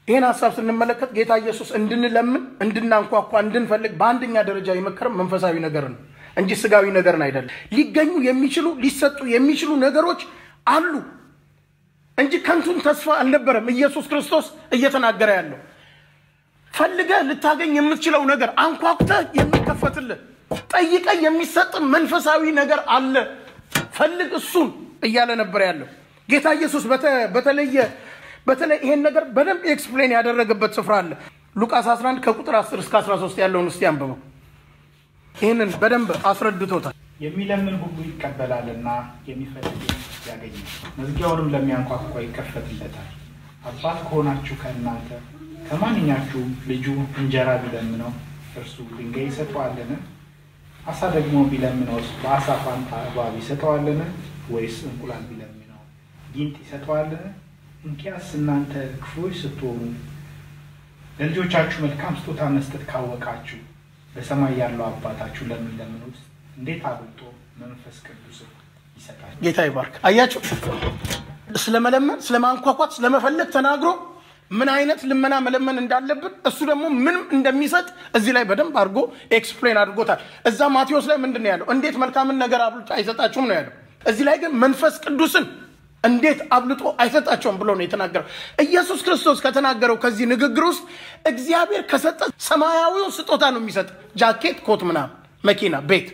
ይሄን ሐሳብ ስንመለከት ጌታ ኢየሱስ እንድንለምን እንድናንኳኳ እንድንፈልግ በአንደኛ ደረጃ የመከረን መንፈሳዊ ነገር ነው እንጂ ስጋዊ ነገር አይደለም። ሊገኙ የሚችሉ ሊሰጡ የሚችሉ ነገሮች አሉ እንጂ ከንቱን ተስፋ አልነበረም ኢየሱስ ክርስቶስ እየተናገረ ያለው። ፈልገ ልታገኝ የምትችለው ነገር አንኳኩተ የሚከፈትልህ ጠይቀ የሚሰጥ መንፈሳዊ ነገር አለ። ፈልግ እሱን እያለ ነበር ያለው ጌታ ኢየሱስ በተለይ ይሄን ነገር በደንብ ኤክስፕሌን ያደረገበት ስፍራ አለ። ሉቃስ 11 ከቁጥር 10 እስከ 13 ያለውን እስቲ አንብበው። ይሄንን በደንብ አስረድቶታል። የሚለምን ሁሉ ይቀበላልና የሚፈልግ ያገኛል፣ መዝጊያውንም ለሚያንኳኳ ይከፈትለታል። አባት ከሆናችሁ ከእናንተ ከማንኛችሁም ልጁ እንጀራ ቢለምነው እርሱ ድንጋይ ይሰጠዋልን? አሳ ደግሞ ቢለምነውስ በአሳ ፋንታ እባብ ይሰጠዋልን? ወይስ እንቁላል ቢለምነው ጊንጥ ይሰጠዋልን? እንኪያስ እናንተ ክፉዎች ስትሆኑ ለልጆቻችሁ መልካም ስጦታ መስጠት ካወቃችሁ በሰማይ ያለው አባታችሁ ለሚለምኑት እንዴት አብልጦ መንፈስ ቅዱስ ይሰጣል። ጌታ ይባርክ። አያችሁ ስለመለመን ስለማንኳኳት ስለመፈለግ ተናግሮ ምን አይነት ልመና መለመን እንዳለብን እሱ ደግሞ ምን እንደሚሰጥ እዚህ ላይ በደንብ አድርጎ ኤክስፕሌን አድርጎታል። እዛ ማቴዎስ ላይ ምንድነው ያለው? እንዴት መልካምን ነገር አብልጦ አይሰጣችሁም ነው ያለው። እዚህ ላይ ግን መንፈስ ቅዱስን እንዴት አብልጦ አይሰጣቸውም ብሎ ነው የተናገረው። ኢየሱስ ክርስቶስ ከተናገረው ከዚህ ንግግር ውስጥ እግዚአብሔር ከሰጠ ሰማያዊው ስጦታ ነው የሚሰጥ። ጃኬት፣ ኮት፣ ምናምን፣ መኪና፣ ቤት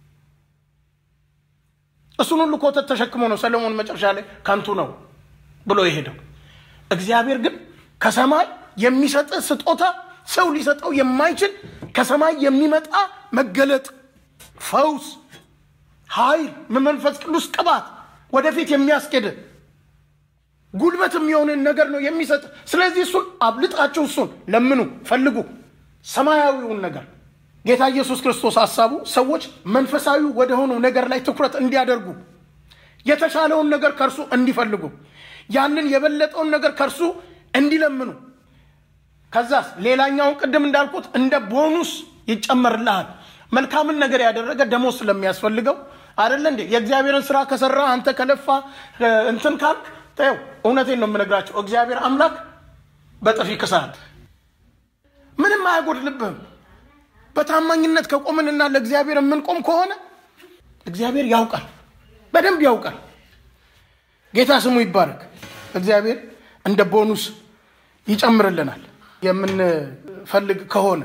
እሱን ሁሉ ኮተት ተሸክሞ ነው ሰለሞን መጨረሻ ላይ ከንቱ ነው ብሎ የሄደው። እግዚአብሔር ግን ከሰማይ የሚሰጥ ስጦታ ሰው ሊሰጠው የማይችል ከሰማይ የሚመጣ መገለጥ፣ ፈውስ፣ ኃይል፣ መንፈስ ቅዱስ ቅባት ወደፊት የሚያስኬድ ጉልበት የሚሆን ነገር ነው የሚሰጥ። ስለዚህ እሱን አብልጣችሁ እሱን ለምኑ፣ ፈልጉ፣ ሰማያዊውን ነገር። ጌታ ኢየሱስ ክርስቶስ ሐሳቡ ሰዎች መንፈሳዊ ወደ ሆነው ነገር ላይ ትኩረት እንዲያደርጉ፣ የተሻለውን ነገር ከርሱ እንዲፈልጉ፣ ያንን የበለጠውን ነገር ከርሱ እንዲለምኑ፣ ከዛስ ሌላኛውን ቅድም እንዳልኩት እንደ ቦኑስ ይጨመርልሃል። መልካምን ነገር ያደረገ ደሞዝ ስለሚያስፈልገው አይደለ እንዴ? የእግዚአብሔርን ስራ ከሰራ አንተ ከለፋ እንትን ካልክ ተው፣ እውነቴን ነው የምነግራቸው፣ እግዚአብሔር አምላክ በጥፊ ይክሳል። ምንም አያጎድልብህም። በታማኝነት ከቆምንና ለእግዚአብሔር የምንቆም ከሆነ እግዚአብሔር ያውቃል፣ በደንብ ያውቃል። ጌታ ስሙ ይባረክ። እግዚአብሔር እንደ ቦኑስ ይጨምርልናል የምንፈልግ ከሆነ።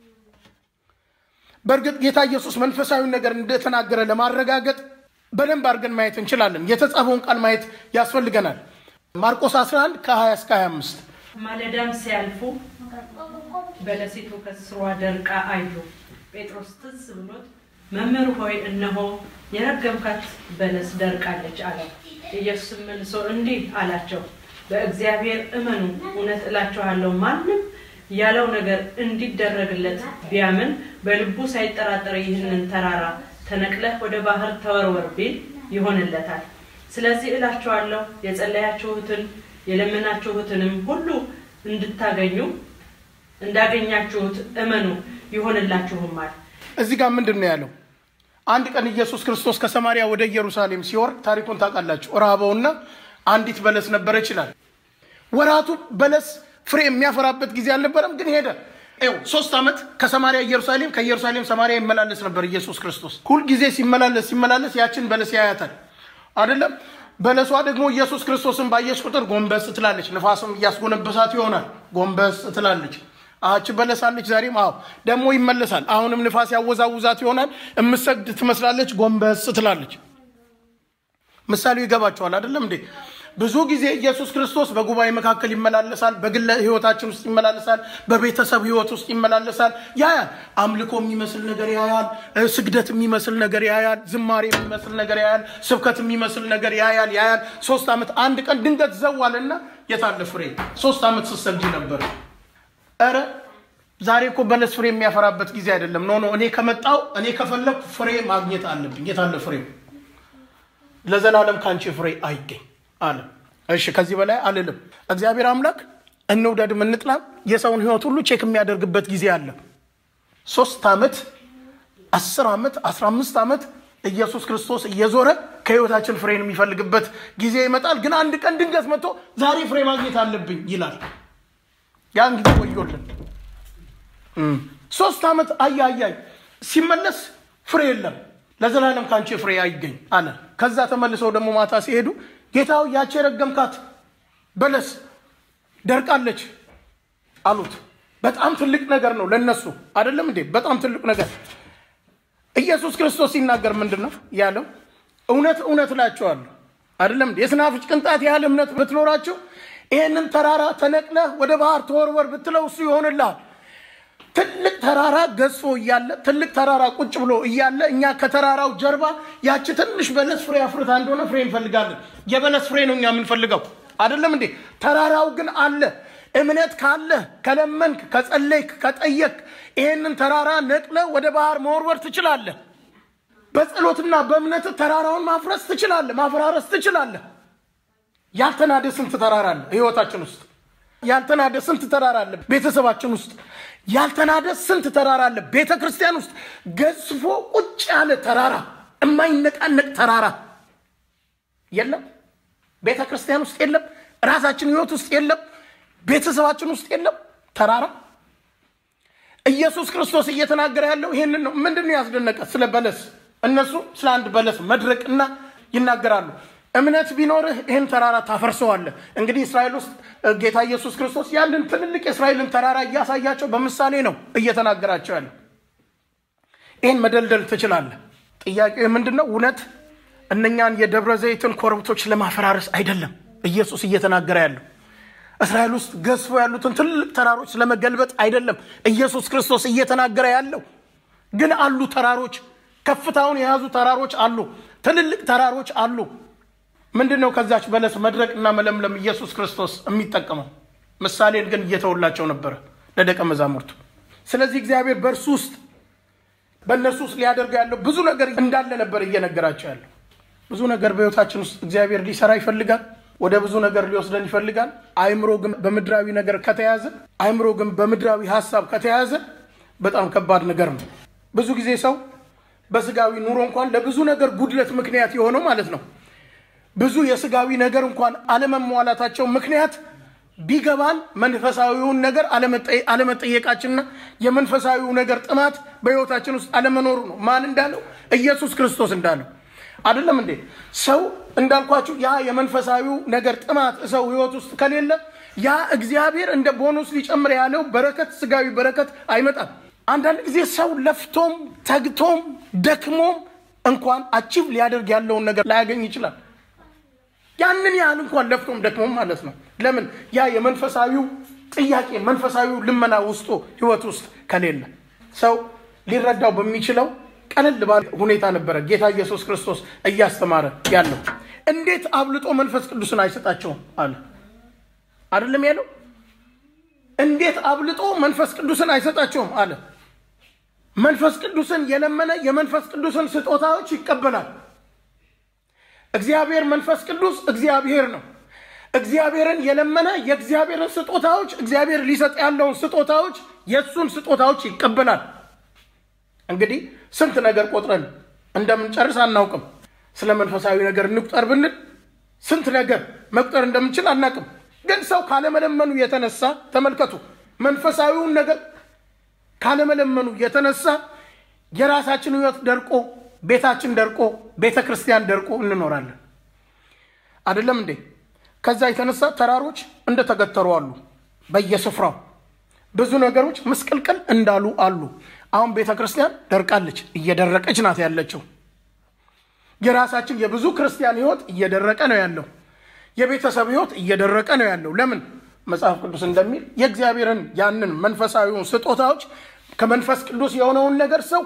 በእርግጥ ጌታ ኢየሱስ መንፈሳዊ ነገር እንደተናገረ ለማረጋገጥ በደንብ አድርገን ማየት እንችላለን። የተጻፈውን ቃል ማየት ያስፈልገናል። ማርቆስ 11 ከ20 እስከ 25 ማለዳም ሲያልፉ በለሲቱ ከስሯ ደርቃ አዩ። ጴጥሮስ ትዝ ብሎት መምህር ሆይ እነሆ የረገምካት በለስ ደርቃለች አለው። ኢየሱስ መልሶ እንዲህ አላቸው፣ በእግዚአብሔር እመኑ፣ እውነት እላችኋለሁ ማንም ያለው ነገር እንዲደረግለት ቢያምን በልቡ ሳይጠራጠር ይህንን ተራራ ተነቅለህ ወደ ባህር ተወርወር ቢል ይሆንለታል። ስለዚህ እላችኋለሁ የጸለያችሁትን የለመናችሁትንም ሁሉ እንድታገኙ እንዳገኛችሁት እመኑ ይሆንላችሁማል። እዚህ ጋር ምንድነው ያለው? አንድ ቀን ኢየሱስ ክርስቶስ ከሰማሪያ ወደ ኢየሩሳሌም ሲወርድ ታሪኩን ታውቃላችሁ። ራበውና አንዲት በለስ ነበረች ይላል። ወራቱ በለስ ፍሬ የሚያፈራበት ጊዜ አልነበረም፣ ግን ሄደ። 3 ዓመት ከሰማሪያ ኢየሩሳሌም ከኢየሩሳሌም ሰማሪያ ይመላለስ ነበር ኢየሱስ ክርስቶስ። ሁሉ ጊዜ ሲመላለስ ያችን በለስ ያያታል አይደለም? በለሷ ደግሞ ኢየሱስ ክርስቶስን ባየች ቁጥር ጎንበስ ትላለች። ንፋስም እያስጎነበሳት ይሆናል፣ ጎንበስ ትላለች። አች በለሳለች ዛሬም ደግሞ ይመለሳል። አሁንም ንፋስ ያወዛውዛት ይሆናል፣ እምሰግድ ትመስላለች፣ ጎንበስ ትላለች። ምሳሌው ይገባቸዋል አይደለም እንዴ? ብዙ ጊዜ ኢየሱስ ክርስቶስ በጉባኤ መካከል ይመላለሳል፣ በግል ህይወታችን ውስጥ ይመላለሳል፣ በቤተሰብ ህይወት ውስጥ ይመላለሳል። ያያል፣ አምልኮ የሚመስል ነገር ያያል፣ ስግደት የሚመስል ነገር ያያል፣ ዝማሬ የሚመስል ነገር ያያል፣ ስብከት የሚመስል ነገር ያያል። 3 ዓመት አንድ ቀን ድንገት ዘዋልና የታለ ፍሬ? 3 ዓመት ሲሰግድ ነበር። አረ ዛሬ እኮ በለስ ፍሬ የሚያፈራበት ጊዜ አይደለም። ኖ እኔ ከመጣው እኔ ከፈለኩ ፍሬ ማግኘት አለብኝ። የታለ ፍሬ? ለዘላለም ካንቺ ፍሬ አይገኝ አለ። እሺ ከዚህ በላይ አልልም። እግዚአብሔር አምላክ እንውደድም እንጥላም የሰውን ህይወት ሁሉ ቼክ የሚያደርግበት ጊዜ አለ። 3 ዓመት 10 ዓመት 15 ዓመት ኢየሱስ ክርስቶስ እየዞረ ከህይወታችን ፍሬን የሚፈልግበት ጊዜ ይመጣል። ግን አንድ ቀን ድንገት መጥቶ ዛሬ ፍሬ ማግኘት አለብኝ ይላል። ያን ጊዜ ወዮልን። 3 ዓመት አያያይ ሲመለስ ፍሬ የለም፣ ለዘላለም ካንቺ ፍሬ አይገኝ አለ። ከዛ ተመልሰው ደግሞ ማታ ሲሄዱ ጌታው ያቺ የረገምካት በለስ ደርቃለች አሉት። በጣም ትልቅ ነገር ነው ለነሱ አይደለም እንዴ? በጣም ትልቅ ነገር። ኢየሱስ ክርስቶስ ሲናገር ምንድነው ያለው? እውነት እውነት እላችኋለሁ አይደለም እንዴ? የስናፍጭ ቅንጣት ያህል እምነት ብትኖራችሁ ይሄንን ተራራ ተነቅለህ ወደ ባህር ተወርወር ብትለው እሱ ይሆንልሃል። ትልቅ ተራራ ገዝፎ እያለ ትልቅ ተራራ ቁጭ ብሎ እያለ እኛ ከተራራው ጀርባ ያቺ ትንሽ በለስ ፍሬ አፍርታ እንደሆነ ፍሬ እንፈልጋለን። የበለስ ፍሬ ነው እኛ የምንፈልገው አይደለም እንዴ? ተራራው ግን አለ። እምነት ካለ ከለመንክ ከጸለይክ ከጠየቅ ይሄንን ተራራ ነቅለህ ወደ ባህር መወርወር ትችላለህ። በጸሎትና በእምነት ተራራውን ማፍረስ ትችላለህ፣ ማፈራረስ ትችላለህ። ያልተናደ ስንት ተራራ አለ ህይወታችን ውስጥ። ያልተናደ ስንት ተራራ አለ ቤተሰባችን ውስጥ። ያልተናደ ስንት ተራራ አለ ቤተክርስቲያን ውስጥ። ገዝፎ ቁጭ ያለ ተራራ፣ የማይነቃነቅ ተራራ የለም ቤተክርስቲያን ውስጥ የለም። ራሳችን ህይወት ውስጥ የለም። ቤተሰባችን ውስጥ የለም ተራራ። ኢየሱስ ክርስቶስ እየተናገረ ያለው ይሄንን ነው። ምንድነው ያስደነቀ? ስለ በለስ እነሱ ስለ አንድ በለስ መድረቅና ይናገራሉ። እምነት ቢኖርህ ይሄን ተራራ ታፈርሰዋለህ። እንግዲህ እስራኤል ውስጥ ጌታ ኢየሱስ ክርስቶስ ያንን ትልልቅ የእስራኤልን ተራራ እያሳያቸው በምሳሌ ነው እየተናገራቸው ያለው። ይሄን መደልደል ትችላለህ። ጥያቄው ምንድነው? እውነት እነኛን የደብረ ዘይትን ኮረብቶች ለማፈራረስ አይደለም ኢየሱስ እየተናገረ ያለው። እስራኤል ውስጥ ገዝፎ ያሉትን ትልልቅ ተራሮች ለመገልበጥ አይደለም ኢየሱስ ክርስቶስ እየተናገረ ያለው። ግን አሉ ተራሮች፣ ከፍታውን የያዙ ተራሮች አሉ፣ ትልልቅ ተራሮች አሉ። ምንድነው ከዛች በለስ መድረቅና መለምለም ኢየሱስ ክርስቶስ የሚጠቀመው? ምሳሌን ግን እየተወላቸው ነበር ለደቀ መዛሙርቱ። ስለዚህ እግዚአብሔር በእርሱ ውስጥ በእነርሱ ውስጥ ሊያደርግ ያለው ብዙ ነገር እንዳለ ነበር እየነገራቸው ያለው። ብዙ ነገር በህይወታችን ውስጥ እግዚአብሔር ሊሰራ ይፈልጋል። ወደ ብዙ ነገር ሊወስደን ይፈልጋል። አይምሮ ግን በምድራዊ ነገር ከተያዘ፣ አይምሮ ግን በምድራዊ ሐሳብ ከተያዘ በጣም ከባድ ነገር ነው። ብዙ ጊዜ ሰው በስጋዊ ኑሮ እንኳን ለብዙ ነገር ጉድለት ምክንያት የሆነው ማለት ነው ብዙ የስጋዊ ነገር እንኳን አለመሟላታቸው ምክንያት ቢገባን መንፈሳዊውን ነገር አለመጠየቃችንና የመንፈሳዊው ነገር ጥማት በህይወታችን ውስጥ አለመኖሩ ነው። ማን እንዳለው? ኢየሱስ ክርስቶስ እንዳለው አይደለም እንዴ? ሰው እንዳልኳችሁ ያ የመንፈሳዊው ነገር ጥማት ሰው ህይወት ውስጥ ከሌለ ያ እግዚአብሔር እንደ ቦነስ ሊጨምር ያለው በረከት፣ ስጋዊ በረከት አይመጣም። አንዳንድ ጊዜ ሰው ለፍቶም ተግቶም ደክሞም እንኳን አቺቭ ሊያደርግ ያለውን ነገር ላያገኝ ይችላል። ያንን ያህል እንኳን ለፍቶም ደክሞም ማለት ነው። ለምን? ያ የመንፈሳዊው ጥያቄ መንፈሳዊው ልመና ውስጡ ህይወት ውስጥ ከሌለ ሰው ሊረዳው በሚችለው ቀለል ባለ ሁኔታ ነበረ ጌታ ኢየሱስ ክርስቶስ እያስተማረ ያለው። እንዴት አብልጦ መንፈስ ቅዱስን አይሰጣቸውም አለ አይደለም ያለው? እንዴት አብልጦ መንፈስ ቅዱስን አይሰጣቸውም አለ። መንፈስ ቅዱስን የለመነ የመንፈስ ቅዱስን ስጦታዎች ይቀበላል። እግዚአብሔር መንፈስ ቅዱስ እግዚአብሔር ነው። እግዚአብሔርን የለመነ የእግዚአብሔርን ስጦታዎች እግዚአብሔር ሊሰጥ ያለውን ስጦታዎች የሱን ስጦታዎች ይቀበላል። እንግዲህ ስንት ነገር ቆጥረን እንደምንጨርስ አናውቅም። ስለ መንፈሳዊ ነገር እንቁጠር ብንል ስንት ነገር መቁጠር እንደምንችል አናውቅም። ግን ሰው ካለመለመኑ የተነሳ ተመልከቱ፣ መንፈሳዊውን ነገር ካለመለመኑ የተነሳ የራሳችን ህይወት ደርቆ፣ ቤታችን ደርቆ፣ ቤተክርስቲያን ደርቆ እንኖራለን አይደለም እንዴ? ከዛ የተነሳ ተራሮች እንደተገተሩ አሉ በየስፍራው፣ ብዙ ነገሮች ምስቅልቅል እንዳሉ አሉ። አሁን ቤተክርስቲያን ደርቃለች፣ እየደረቀች ናት ያለችው። የራሳችን የብዙ ክርስቲያን ህይወት እየደረቀ ነው ያለው። የቤተሰብ ህይወት እየደረቀ ነው ያለው። ለምን? መጽሐፍ ቅዱስ እንደሚል የእግዚአብሔርን ያንን መንፈሳዊውን ስጦታዎች ከመንፈስ ቅዱስ የሆነውን ነገር ሰው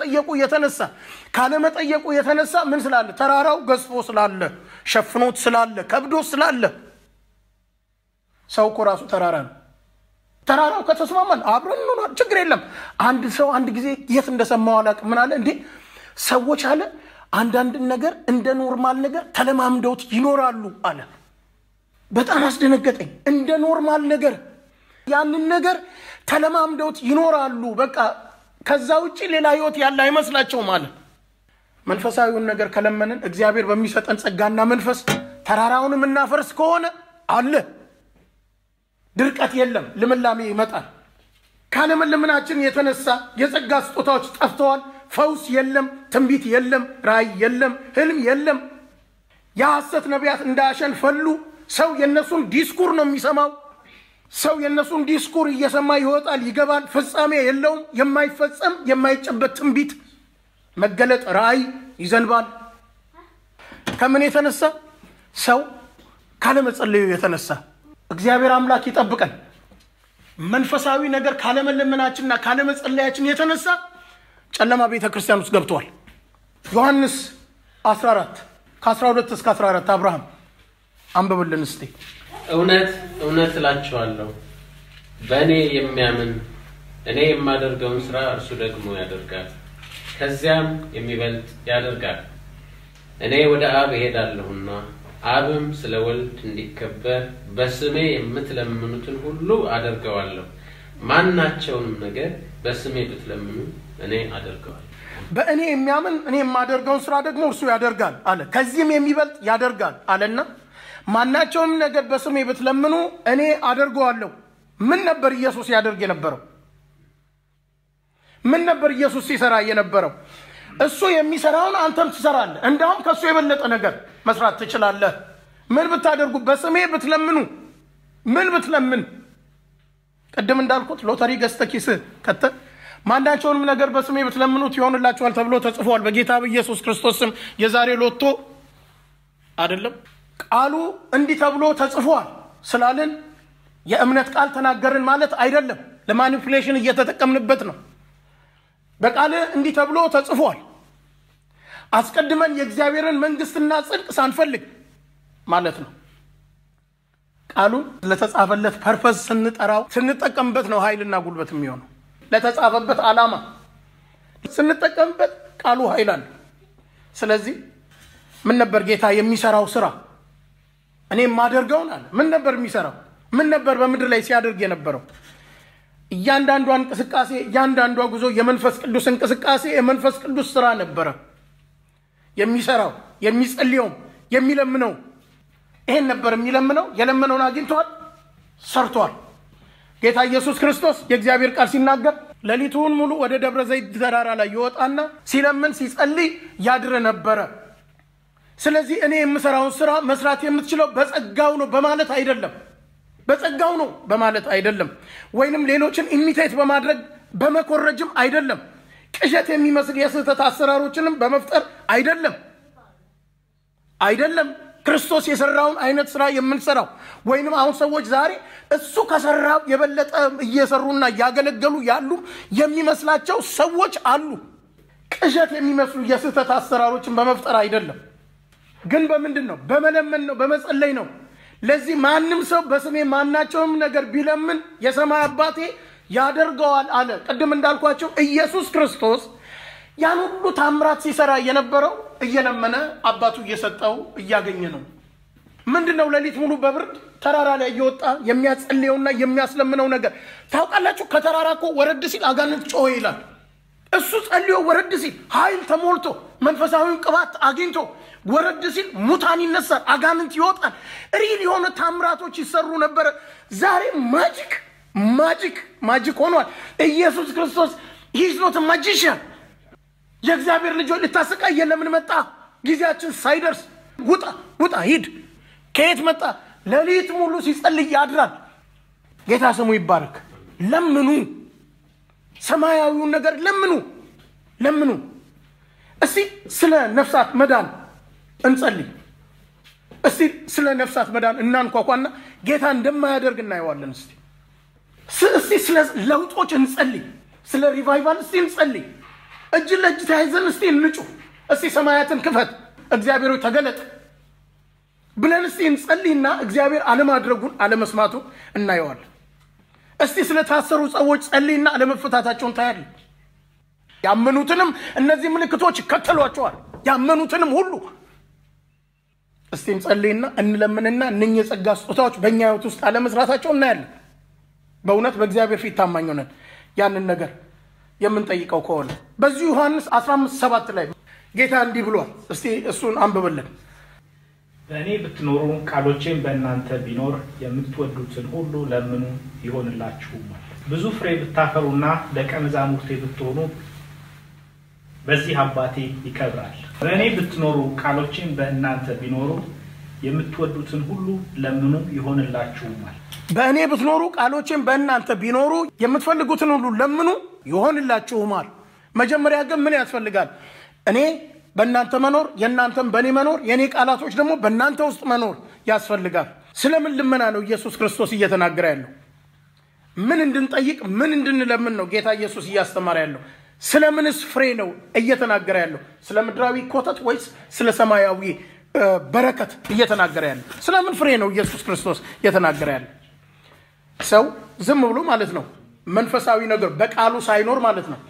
ካለመጠየቁ የተነሳ ምን ስላለ? ተራራው ገዝፎ ስላለ፣ ሸፍኖት ስላለ፣ ከብዶ ስላለ። ሰው እኮ ራሱ ተራራ ነው። ተራራው ከተስማማን አብረን ነው ችግር የለም። አንድ ሰው አንድ ጊዜ የት እንደሰማው አላውቅም ምን አለ እንዴ ሰዎች አለ አንዳንድ ነገር እንደ ኖርማል ነገር ተለማምደውት ይኖራሉ አለ። በጣም አስደነገጠኝ። እንደ ኖርማል ነገር ያንን ነገር ተለማምደውት ይኖራሉ። በቃ ከዛ ውጪ ሌላ ህይወት ያለ አይመስላቸውም አለ። መንፈሳዊውን ነገር ከለመንን እግዚአብሔር በሚሰጠን ጸጋና መንፈስ ተራራውን እናፈርስ ከሆነ አለ ድርቀት የለም፣ ልምላሜ ይመጣል። ካለመለመናችን የተነሳ የጸጋ ስጦታዎች ጠፍተዋል። ፈውስ የለም፣ ትንቢት የለም፣ ራእይ የለም፣ ህልም የለም። የሐሰት ነቢያት እንዳሸን ፈሉ። ሰው የነሱን ዲስኩር ነው የሚሰማው። ሰው የነሱን ዲስኩር እየሰማ ይወጣል ይገባል። ፍጻሜ የለውም። የማይፈጸም የማይጨበት ትንቢት፣ መገለጥ፣ ራእይ ይዘንባል። ከምን የተነሳ? ሰው ካለመጸለዩ የተነሳ። እግዚአብሔር አምላክ ይጠብቀን። መንፈሳዊ ነገር ካለመለመናችንና ካለመጸለያችን የተነሳ ጨለማ ቤተክርስቲያን ውስጥ ገብቷል። ዮሐንስ 14 ከ12 እስከ 14 አብርሃም አንብብልን እስቲ። እውነት እውነት እላችኋለሁ በእኔ የሚያምን እኔ የማደርገውን ሥራ እርሱ ደግሞ ያደርጋል፣ ከዚያም የሚበልጥ ያደርጋል። እኔ ወደ አብ እሄዳለሁና አብም ስለ ወልድ እንዲከበር በስሜ የምትለምኑትን ሁሉ አደርገዋለሁ። ማናቸውንም ነገር በስሜ ብትለምኑ እኔ አደርገዋለሁ። በእኔ የሚያምን እኔ የማደርገውን ሥራ ደግሞ እርሱ ያደርጋል አለ። ከዚህም የሚበልጥ ያደርጋል አለና ማናቸውንም ነገር በስሜ ብትለምኑ እኔ አደርገዋለሁ። ምን ነበር ኢየሱስ ያደርግ የነበረው? ምን ነበር ኢየሱስ ሲሰራ የነበረው? እሱ የሚሰራውን አንተም ትሰራለህ። እንዳውም ከሱ የበለጠ ነገር መስራት ትችላለህ። ምን ብታደርጉ? በስሜ ብትለምኑ። ምን ብትለምን? ቀደም እንዳልኩት ሎተሪ ገዝተህ ኪስህ ከተህ ማናቸውንም ነገር በስሜ ብትለምኑት ይሆንላችኋል ተብሎ ተጽፏል። በጌታ በኢየሱስ ክርስቶስ ስም የዛሬ ሎቶ አይደለም፣ ቃሉ እንዲህ ተብሎ ተጽፏል ስላልን የእምነት ቃል ተናገርን ማለት አይደለም። ለማኒፑሌሽን እየተጠቀምንበት ነው። በቃል እንዲህ ተብሎ ተጽፏል። አስቀድመን የእግዚአብሔርን መንግስትና ጽድቅ ሳንፈልግ ማለት ነው። ቃሉን ለተጻፈለት ፐርፐስ ስንጠራው ስንጠቀምበት ነው ኃይልና ጉልበት የሚሆነው። ለተጻፈበት ዓላማ ስንጠቀምበት ቃሉ ኃይል አለ። ስለዚህ ምን ነበር ጌታ የሚሰራው ስራ? እኔ የማደርገውን አለ። ምን ነበር የሚሰራው? ምን ነበር በምድር ላይ ሲያደርግ የነበረው? እያንዳንዷ እንቅስቃሴ፣ እያንዳንዷ ጉዞ የመንፈስ ቅዱስ እንቅስቃሴ፣ የመንፈስ ቅዱስ ስራ ነበረ የሚሰራው። የሚጸልየው፣ የሚለምነው ይሄን ነበር የሚለምነው። የለመነውን አግኝቷል፣ ሰርቷል። ጌታ ኢየሱስ ክርስቶስ የእግዚአብሔር ቃል ሲናገር ሌሊቱን ሙሉ ወደ ደብረ ዘይት ተራራ ላይ ይወጣና ሲለምን ሲጸልይ ያድር ነበረ። ስለዚህ እኔ የምሰራውን ስራ መስራት የምትችለው በጸጋው ነው በማለት አይደለም። በጸጋው ነው በማለት አይደለም። ወይንም ሌሎችን ኢሚቴት በማድረግ በመኮረጅም አይደለም። ቅዠት የሚመስል የስህተት አሰራሮችንም በመፍጠር አይደለም። ክርስቶስ የሰራውን አይነት ስራ የምንሰራው ወይንም አሁን ሰዎች ዛሬ እሱ ከሰራው የበለጠ እየሰሩና ያገለገሉ ያሉ የሚመስላቸው ሰዎች አሉ። ቅዠት የሚመስሉ የስህተት አሰራሮችን በመፍጠር አይደለም። ግን በምንድን ነው? በመለመን ነው፣ በመጸለይ ነው። ለዚህ ማንም ሰው በስሜ ማናቸውም ነገር ቢለምን የሰማይ አባቴ ያደርገዋል አለ። ቅድም እንዳልኳቸው ኢየሱስ ክርስቶስ ያን ሁሉ ታምራት ሲሰራ የነበረው እየለመነ አባቱ እየሰጠው እያገኘ ነው። ምንድነው? ሌሊት ሙሉ በብርድ ተራራ ላይ እየወጣ የሚያጸልየውና የሚያስለምነው ነገር ታውቃላችሁ። ከተራራ እኮ ወረድ ሲል አጋንንት ጮኸ ይላል። እሱ ጸልዮ ወረድ ሲል ኃይል ተሞልቶ መንፈሳዊውን ቅባት አግኝቶ ወረድ ሲል ሙታን ይነሳል፣ አጋንንት ይወጣል። ሪል የሆነ ታምራቶች ይሰሩ ነበር። ዛሬ ማጂክ ሆኗል። ኢየሱስ ክርስቶስ ሂዝ ኖት ማጂሽያን። የእግዚአብሔር ልጆች ልታሰቃየ ለምን መጣ? ጊዜያችን ሳይደርስ ውጣ ሂድ። ከየት መጣ? ሌሊት ሙሉ ሲጸልይ ያድራል። ጌታ ስሙ ይባረክ። ለምኑ፣ ሰማያዊውን ነገር ለምኑ። እስቲ ስለ ነፍሳት መዳን እንጸልይ። እስቲ ስለ ነፍሳት መዳን እናንኳኳና ጌታ እንደማያደርግ እናየዋለን። እስቲ ስለ ለውጦች እንጸልይ። ስለ ሪቫይቫል እስቲ እንጸልይ። እጅ ለእጅ ተያይዘን እስቲ እንጩህ። እስቲ ሰማያትን ክፈት፣ እግዚአብሔር ተገለጥ ብለን እስቲ እንጸልይና እግዚአብሔር አለማድረጉን አለመስማቱን እናየዋለን። እስቲ ስለ ታሰሩ ሰዎች ጸልይና አለመፈታታቸውን ታያለን። ያመኑትንም እነዚህ ምልክቶች ይከተሏቸዋል። ያመኑትንም ሁሉ እስቲ እንጸልይና እንለምንና እነኚህ የጸጋ ስጦታዎች በእኛ ሕይወት ውስጥ አለመስራታቸውን እናያለን። በእውነት በእግዚአብሔር ፊት ታማኝ ሆነን ያንን ነገር የምንጠይቀው ከሆነ በዚህ ዮሐንስ 15:7 ላይ ጌታ እንዲህ ብሏል። እስቲ እሱን አንብበልን። በእኔ ብትኖሩ ቃሎቼም በእናንተ ቢኖር የምትወዱትን ሁሉ ለምኑ ይሆንላችሁማል። ብዙ ፍሬ ብታፈሩና ደቀ መዛሙርቴ ብትሆኑ በዚህ አባቴ ይከብራል። በእኔ ብትኖሩ ቃሎቼም በእናንተ ቢኖሩ የምትወዱትን ሁሉ ለምኑ ይሆንላችሁማል። በእኔ ብትኖሩ ቃሎቼም በእናንተ ቢኖሩ የምትፈልጉትን ሁሉ ለምኑ ይሆንላችሁማል። መጀመሪያ ግን ምን ያስፈልጋል? እኔ በእናንተ መኖር፣ የእናንተም በእኔ መኖር፣ የእኔ ቃላቶች ደግሞ በእናንተ ውስጥ መኖር ያስፈልጋል። ስለምን ልመና ነው ኢየሱስ ክርስቶስ እየተናገረ ያለው? ምን እንድንጠይቅ ምን እንድንለምን ነው ጌታ ኢየሱስ እያስተማረ ያለው? ስለምንስ ፍሬ ነው እየተናገረ ያለው? ስለ ምድራዊ ኮተት ወይስ ስለ ሰማያዊ በረከት እየተናገረ ያለው? ስለምን ፍሬ ነው ኢየሱስ ክርስቶስ እየተናገረ ያለው? ሰው ዝም ብሎ ማለት ነው መንፈሳዊ ነገር በቃሉ ሳይኖር ማለት ነው፣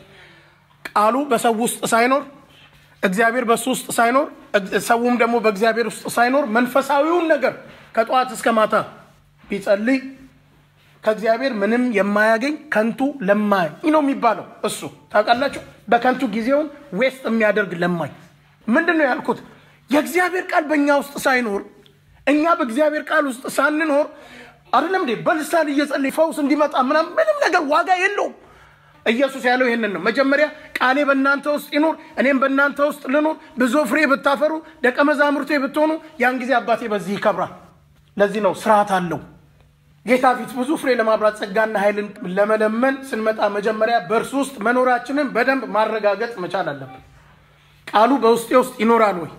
ቃሉ በሰው ውስጥ ሳይኖር፣ እግዚአብሔር በሱ ውስጥ ሳይኖር፣ ሰውም ደግሞ በእግዚአብሔር ውስጥ ሳይኖር መንፈሳዊውን ነገር ከጧት እስከ ማታ ቢጸልይ ከእግዚአብሔር ምንም የማያገኝ ከንቱ ለማኝ ነው የሚባለው። እሱ ታውቃላችሁ፣ በከንቱ ጊዜውን ዌስት የሚያደርግ ለማኝ። ምንድነው ያልኩት? የእግዚአብሔር ቃል በእኛ ውስጥ ሳይኖር፣ እኛ በእግዚአብሔር ቃል ውስጥ ሳንኖር አይደለም እንዴ በልሳን እየጸለይ ፈውስ እንዲመጣ ምንም ነገር ዋጋ የለውም። ኢየሱስ ያለው ይሄንን ነው። መጀመሪያ ቃሌ በእናንተ ውስጥ ይኖር፣ እኔም በእናንተ ውስጥ ልኖር፣ ብዙ ፍሬ ብታፈሩ ደቀ መዛሙርቴ ብትሆኑ ያን ጊዜ አባቴ በዚህ ይከብራል። ለዚህ ነው ስርዓት አለው። ጌታ ፊት ብዙ ፍሬ ለማብራት ጸጋና ኃይልን ለመለመን ስንመጣ መጀመሪያ በእርሱ ውስጥ መኖራችንን በደንብ ማረጋገጥ መቻል አለብን። ቃሉ በውስጤ ውስጥ ይኖራል ወይ?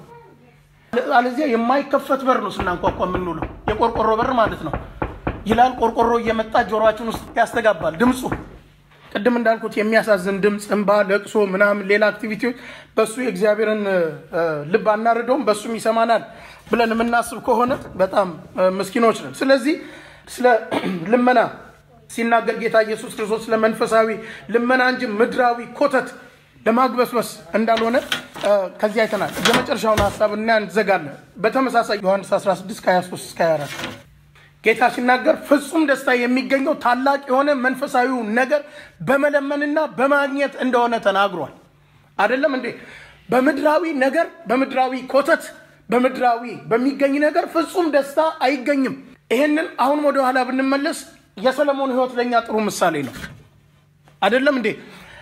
አለዚያ የማይከፈት በር ነው ስናንኳኳ የምንውለው፣ የቆርቆሮ በር ማለት ነው ይላል። ቆርቆሮ እየመጣ ጆሮአችን ውስጥ ያስተጋባል ድምፁ። ቅድም እንዳልኩት የሚያሳዝን ድምፅ፣ እንባ፣ ለቅሶ ምናምን ሌላ አክቲቪቲዎች በሱ የእግዚአብሔርን ልብ አናርደውም፣ በሱም ይሰማናል ብለን የምናስብ ከሆነ በጣም ምስኪኖች ነን። ስለዚህ ስለ ልመና ሲናገር ጌታ ኢየሱስ ክርስቶስ ስለ መንፈሳዊ ልመና እንጂ ምድራዊ ኮተት ለማግበስበስ እንዳልሆነ ከዚህ አይተናል። የመጨረሻውን ሐሳብ እና እንዘጋለን። በተመሳሳይ ዮሐንስ 16:23-24 ጌታ ሲናገር ፍጹም ደስታ የሚገኘው ታላቅ የሆነ መንፈሳዊው ነገር በመለመንና በማግኘት እንደሆነ ተናግሯል። አይደለም እንዴ? በምድራዊ ነገር፣ በምድራዊ ኮተት፣ በምድራዊ በሚገኝ ነገር ፍጹም ደስታ አይገኝም። ይሄንን አሁን ወደ ኋላ ብንመለስ የሰለሞን ህይወት ለኛ ጥሩ ምሳሌ ነው። አይደለም እንዴ?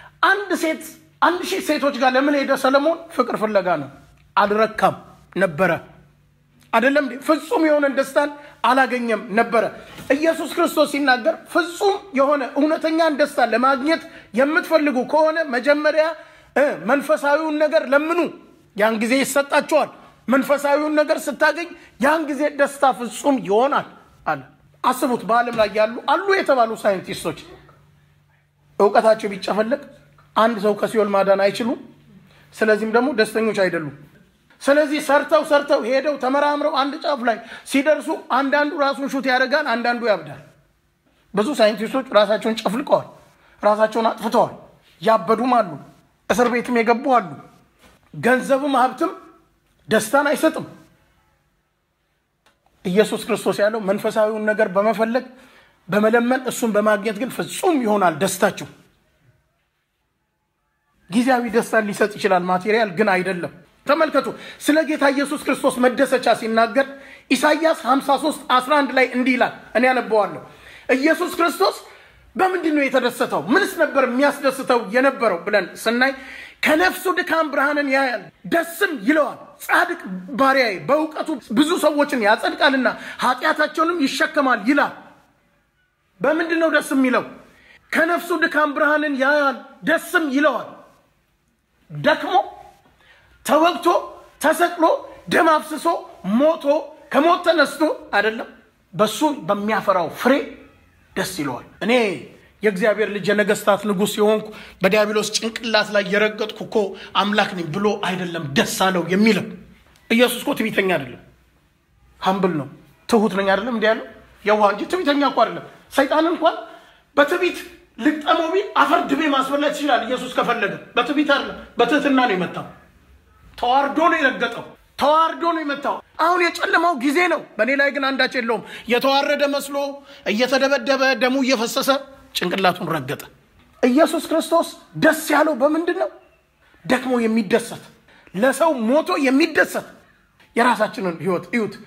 አንድ ሺህ ሴቶች ጋር ለምን ሄደ ሰለሞን? ፍቅር ፍለጋ ነው። አልረካም ነበረ። አይደለም እንዴ? ፍጹም የሆነ ደስታን አላገኘም ነበረ። ኢየሱስ ክርስቶስ ሲናገር ፍጹም የሆነ እውነተኛን ደስታ ለማግኘት የምትፈልጉ ከሆነ መጀመሪያ መንፈሳዊውን ነገር ለምኑ፣ ያን ጊዜ ይሰጣችኋል። መንፈሳዊውን ነገር ስታገኝ ያን ጊዜ ደስታ ፍጹም ይሆናል አለ። አስቡት፣ በዓለም ላይ አሉ የተባሉ ሳይንቲስቶች እውቀታቸው ቢጨፈለቅ አንድ ሰው ከሲኦል ማዳን አይችሉም። ስለዚህም ደግሞ ደስተኞች አይደሉም። ስለዚህ ሰርተው ሄደው ተመራምረው አንድ ጫፍ ላይ ሲደርሱ አንዳንዱ ራሱን ሹት ያደርጋል፣ አንዳንዱ ያብዳል። ብዙ ሳይንቲስቶች ራሳቸውን ጨፍልቀዋል፣ ራሳቸውን አጥፍተዋል። ያበዱም አሉ፣ እስር ቤትም የገቡ አሉ። ገንዘብም ሀብትም ደስታን አይሰጥም። ኢየሱስ ክርስቶስ ያለው መንፈሳዊውን ነገር በመፈለግ በመለመን እሱን በማግኘት ግን ፍጹም ይሆናል ደስታችሁ። ጊዜያዊ ደስታን ሊሰጥ ይችላል፣ ማቴሪያል ግን አይደለም። ተመልከቱ፣ ስለ ጌታ ኢየሱስ ክርስቶስ መደሰቻ ሲናገር ኢሳይያስ 53:11 ላይ እንዲህ ይላል። እኔ አነበዋለሁ። ኢየሱስ ክርስቶስ በምንድን ነው የተደሰተው? ምንስ ነበር የሚያስደስተው የነበረው ብለን ስናይ ከነፍሱ ድካም ብርሃንን ያያል ደስም ይለዋል። ጻድቅ ባሪያዬ በእውቀቱ ብዙ ሰዎችን ያጸድቃልና ኃጢአታቸውንም ይሸከማል ይላል። በምንድን ነው ደስ የሚለው? ከነፍሱ ድካም ብርሃንን ያያል ደስም ይለዋል። ደክሞ ተወግቶ ተሰቅሎ ደም አፍስሶ ሞቶ ከሞት ተነስቶ አይደለም፣ በሱ በሚያፈራው ፍሬ ደስ ይለዋል። እኔ የእግዚአብሔር ልጅ የነገስታት ንጉስ የሆንኩ በዲያብሎስ ጭንቅላት ላይ የረገጥኩ እኮ አምላክ ነኝ ብሎ አይደለም ደስ አለው የሚለው። ኢየሱስ እኮ ትዕቢተኛ አይደለም፣ ሀምብል ነው። ትሁት ነኝ አይደለም እንዴ ያለው? የዋህ እንጂ ትዕቢተኛ እኮ አይደለም። ሰይጣን እንኳን በትዕቢት ልቅጠመው ቢል አፈር ድቤ ማስበላት ይችላል። ኢየሱስ ከፈለገ በትዕቢት አይደለም፣ በትህትና ነው የመጣው። ተዋርዶ ነው የረገጠው፣ ተዋርዶ ነው የመጣው። አሁን የጨለማው ጊዜ ነው። በእኔ ላይ ግን አንዳች የለውም። የተዋረደ መስሎ እየተደበደበ ደሙ እየፈሰሰ ጭንቅላቱን ረገጠ። ኢየሱስ ክርስቶስ ደስ ያለው በምንድን ነው? ደክሞ የሚደሰት፣ ለሰው ሞቶ የሚደሰት። የራሳችንን ህይወት እዩት።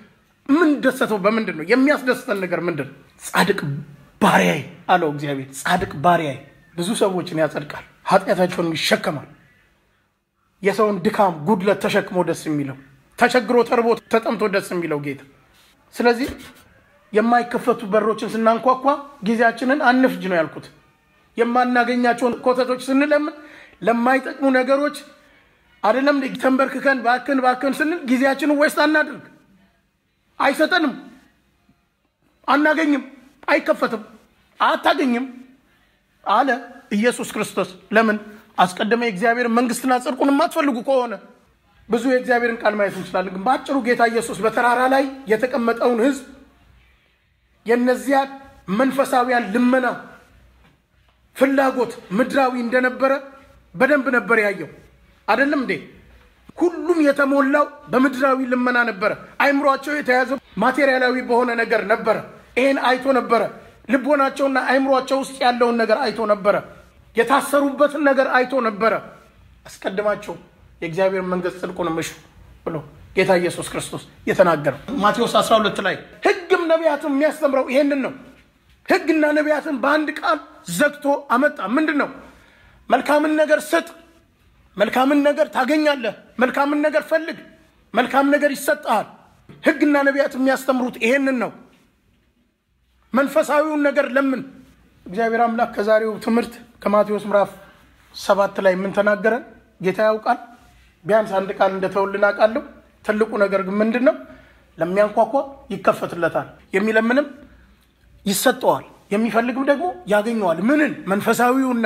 ምን ደሰተው በምንድን ነው? የሚያስደስተን ነገር ምንድን ነው? ጻድቅ ባሪያዬ አለው እግዚአብሔር። ጻድቅ ባሪያዬ ብዙ ሰዎችን ያጸድቃል፣ ኃጢአታቸውን ይሸከማል። የሰውን ድካም ጉድለት ተሸክሞ ደስ የሚለው ተቸግሮ ተርቦ ተጠምቶ ደስ የሚለው ጌታ። ስለዚህ የማይከፈቱ በሮችን ስናንኳኳ ጊዜያችንን አንፍጅ ነው ያልኩት። የማናገኛቸውን ኮተቶች ስንለምን ለማይጠቅሙ ነገሮች አይደለም ተንበርክከን ባክን ስንል ጊዜያችንን ወይስ አናድርግ። አይሰጠንም፣ አናገኝም፣ አይከፈትም፣ አታገኝም አለ ኢየሱስ ክርስቶስ። ለምን? አስቀድመ የእግዚአብሔር መንግስትና ጽድቁን የማትፈልጉ ከሆነ ብዙ የእግዚአብሔርን ቃል ማየት እንችላለን። ግን በአጭሩ ጌታ ኢየሱስ በተራራ ላይ የተቀመጠውን ህዝብ የነዚያ መንፈሳዊያን ልመና ፍላጎት ምድራዊ እንደነበረ በደንብ ነበር ያየው። አይደለም እንዴ? ሁሉም የተሞላው በምድራዊ ልመና ነበረ። አይምሮአቸው የተያዘው ማቴሪያላዊ በሆነ ነገር ነበረ። ይሄን አይቶ ነበረ። ልቦናቸውና አይምሮአቸው ውስጥ ያለውን ነገር አይቶ ነበረ። የታሰሩበትን ነገር አይቶ ነበረ። አስቀድማቸው የእግዚአብሔር መንግስት ጽድቁን ምሹ ብሎ ጌታ ኢየሱስ ክርስቶስ የተናገረው ማቴዎስ 12 ላይ ህግም ነቢያትም የሚያስተምረው ይሄንን ነው። ህግና ነቢያትን በአንድ ቃል ዘግቶ አመጣ። ምንድነው? መልካምን ነገር ስጥ፣ መልካምን ነገር ታገኛለህ፣ መልካምን ነገር ፈልግ፣ መልካም ነገር ይሰጣል። ህግና ነቢያት የሚያስተምሩት ይሄንን ነው። መንፈሳዊውን ነገር ለምን? እግዚአብሔር አምላክ ከዛሬው ትምህርት ከማቴዎስ ምዕራፍ 7 ላይ ምን ተናገረን ጌታ ያውቃል። ቢያንስ አንድ ቃል እንደተወልና ቃለው። ትልቁ ነገር ግን ምንድነው? ለሚያንኳኳ ይከፈትለታል፣ የሚለምንም ይሰጠዋል፣ የሚፈልግም ደግሞ ያገኘዋል። ምንን? መንፈሳዊውን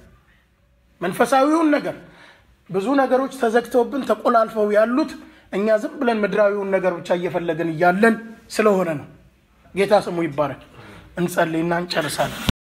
ነገር። ብዙ ነገሮች ተዘግተውብን ተቆላልፈው ያሉት እኛ ዝም ብለን ምድራዊውን ነገር ብቻ እየፈለግን እያለን ስለሆነ ነው። ጌታ ስሙ ይባረክ። እንጸልይና እንጨርሳለን።